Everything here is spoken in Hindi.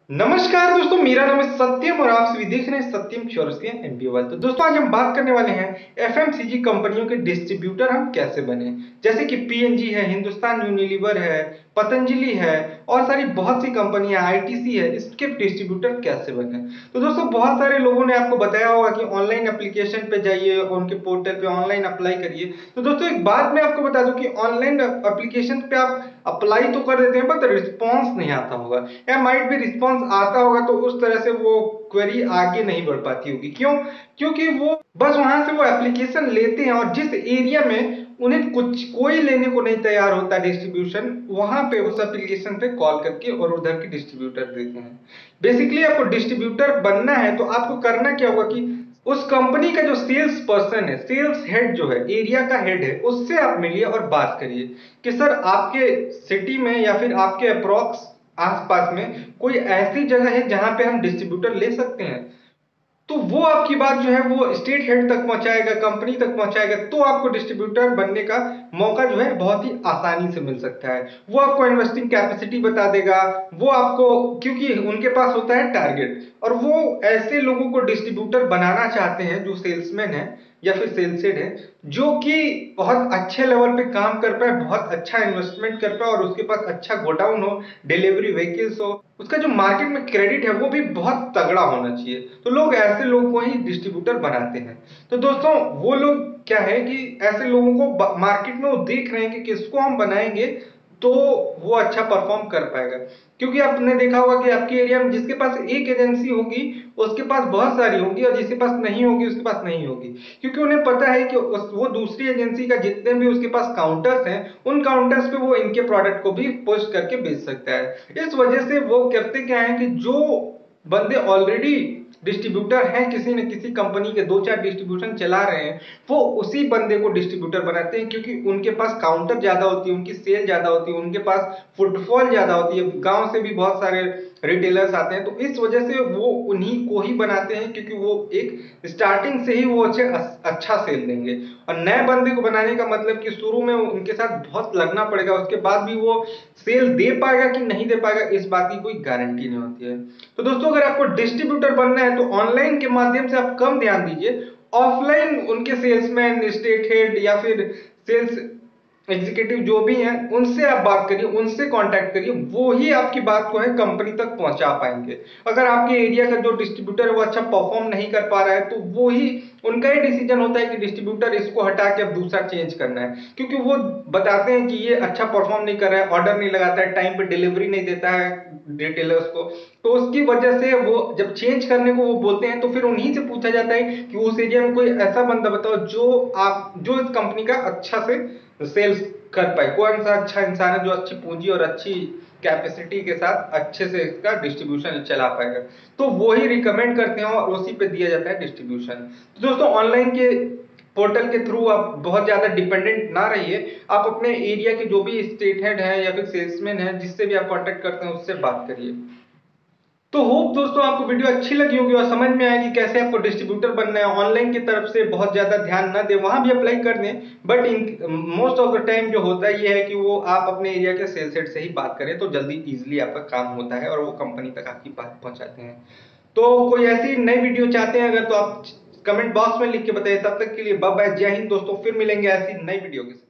नमस्कार दोस्तों, मेरा नाम है सत्यम और आप सभी देख रहे हैं सत्यम चौरसिया एमबीए। तो दोस्तों आज हम बात करने वाले हैं एफएमसीजी कंपनियों के डिस्ट्रीब्यूटर हम कैसे बने। जैसे कि पीएनजी है, हिंदुस्तान यूनिलीवर है, पतंजलि है और सारी बहुत सी कंपनियां, आईटीसी है, इसके डिस्ट्रीब्यूटर कैसे बने। तो दोस्तों बहुत सारे लोगों ने आपको बताया होगा कि ऑनलाइन एप्लीकेशन पे जाइए और उनके पोर्टल पे ऑनलाइन अप्लाई करिए। तो दोस्तों एक बात मैं आपको बता दूं कि ऑनलाइन एप्लीकेशन पे आप अप्लाई तो कर देते हैं बट रिस्पॉन्स नहीं आता होगा, या माइट भी रिस्पॉन्स आता होगा तो उस तरह से वो क्वेरी आगे नहीं बढ़ पाती होगी। क्यों? क्योंकि वो बस वहां से वो एप्लीकेशन लेते हैं और जिस एरिया में उन्हें कुछ कोई लेने को नहीं तैयार होता डिस्ट्रीब्यूशन, वहां पे उस एप्लीकेशन पे कॉल करके और उधर के डिस्ट्रीब्यूटर देते हैं। बेसिकली आपको डिस्ट्रीब्यूटर बनना है तो आपको करना क्या होगा कि उस कंपनी का जो सेल्स पर्सन है, सेल्स हेड जो है, एरिया का हेड है, उससे आप मिलिए और बात करिए कि सर आपके सिटी में या फिर आपके अप्रोक्स आसपास में कोई ऐसी जगह है जहां पे हम डिस्ट्रीब्यूटर ले सकते हैं। तो वो आपकी बात जो है वो स्टेट हेड तक पहुंचाएगा, कंपनी तक पहुंचाएगा, तो आपको डिस्ट्रीब्यूटर बनने का मौका जो है बहुत ही आसानी से मिल सकता है। वो आपको इन्वेस्टिंग कैपेसिटी बता देगा, वो आपको, क्योंकि उनके पास होता है टारगेट और वो ऐसे लोगों को डिस्ट्रीब्यूटर बनाना चाहते हैं जो सेल्समैन है या फिर सेल्स हेड है, जो कि बहुत अच्छे लेवल पे काम कर पाए, बहुत अच्छा इन्वेस्टमेंट कर पाए और उसके पास अच्छा गोडाउन हो, डिलीवरी व्हीकल्स हो, उसका जो मार्केट में क्रेडिट है वो भी बहुत तगड़ा होना चाहिए। तो लोग ऐसे लोगों को ही डिस्ट्रीब्यूटर बनाते हैं। तो दोस्तों वो लोग क्या है कि ऐसे लोगों को मार्केट में वो देख रहे हैं कि किसको हम बनाएंगे तो वो अच्छा परफॉर्म कर पाएगा। क्योंकि आपने देखा होगा कि आपके एरिया में जिसके पास एक एजेंसी होगी उसके पास बहुत सारी होगी और जिसके पास नहीं होगी उसके पास नहीं होगी, क्योंकि उन्हें पता है कि वो दूसरी एजेंसी का जितने भी उसके पास काउंटर्स हैं उन काउंटर्स पे वो इनके प्रोडक्ट को भी पोस्ट करके बेच सकता है। इस वजह से वो करते क्या है कि जो बंदे ऑलरेडी डिस्ट्रीब्यूटर हैं, किसी न किसी कंपनी के दो चार डिस्ट्रीब्यूशन चला रहे हैं, वो उसी बंदे को डिस्ट्रीब्यूटर बनाते हैं, क्योंकि उनके पास काउंटर ज्यादा होती है, उनकी सेल ज्यादा होती है, उनके पास फुटफॉल ज्यादा होती है, गांव से भी बहुत सारे रिटेलर्स आते हैं। तो इस वजह से वो उन्हीं को ही बनाते हैं, क्योंकि वो एक स्टार्टिंग से ही वो अच्छा सेल देंगे। और नए बंदे को बनाने का मतलब कि शुरू में उनके साथ बहुत लगना पड़ेगा, उसके बाद भी वो सेल दे पाएगा कि नहीं दे पाएगा इस बात की कोई गारंटी नहीं होती है। तो दोस्तों अगर आपको डिस्ट्रीब्यूटर बनना है तो ऑनलाइन के माध्यम से आप कम ध्यान दीजिए, ऑफलाइन उनके सेल्समैन, स्टेट हेड या फिर सेल्स एग्जीक्यूटिव जो भी हैं उनसे आप बात करिए, उनसे कांटेक्ट करिए, वो ही आपकी बात को है कंपनी तक पहुंचा पाएंगे। अगर आपके एरिया का जो डिस्ट्रीब्यूटर है वो अच्छा परफॉर्म नहीं कर पा रहा है तो वो ही उनका ही डिसीजन होता है कि डिस्ट्रीब्यूटर इसको हटा के अब दूसरा चेंज करना है, क्योंकि वो बताते हैं कि ये अच्छा परफॉर्म नहीं कर रहा है, ऑर्डर नहीं लगाता है, टाइम पे डिलीवरी नहीं देता है रिटेलर्स को। तो उसकी वजह से वो जब चेंज करने को वो बोलते हैं तो फिर उन्हीं से पूछा जाता है कि उस एरिया में कोई ऐसा बंदा बताओ जो इस कंपनी का अच्छा से सेल्स कर पाए, कौन सा अच्छा इंसान है जो अच्छी पूंजी और अच्छी कैपेसिटी के साथ अच्छे से इसका डिस्ट्रीब्यूशन चला पाएगा। तो वो ही रिकमेंड करते हैं और उसी पे दिया जाता है डिस्ट्रीब्यूशन। तो दोस्तों ऑनलाइन के पोर्टल के थ्रू आप बहुत ज्यादा डिपेंडेंट ना रहिए, आप अपने एरिया के जो भी स्टेट हेड है या फिर सेल्समैन है जिससे भी आप कांटेक्ट करते हैं उससे बात करिए। तो होप दोस्तों आपको वीडियो अच्छी लगी होगी और समझ में आएगी कैसे आपको डिस्ट्रीब्यूटर बनना है। ऑनलाइन की तरफ से बहुत ज्यादा ध्यान ना दें, वहां भी अप्लाई कर दें, but in most of the time जो होता है ये है कि वो आप अपने एरिया के सेल्स हेड से ही बात करें तो जल्दी इजीली आपका काम होता है और वो कंपनी तक आपकी बात पहुंचाते हैं। तो कोई ऐसी नई वीडियो चाहते हैं अगर तो आप कमेंट बॉक्स में लिख के बताइए। तब तक के लिए बाय बाय, जय हिंद दोस्तों, फिर मिलेंगे ऐसी नई वीडियो के साथ।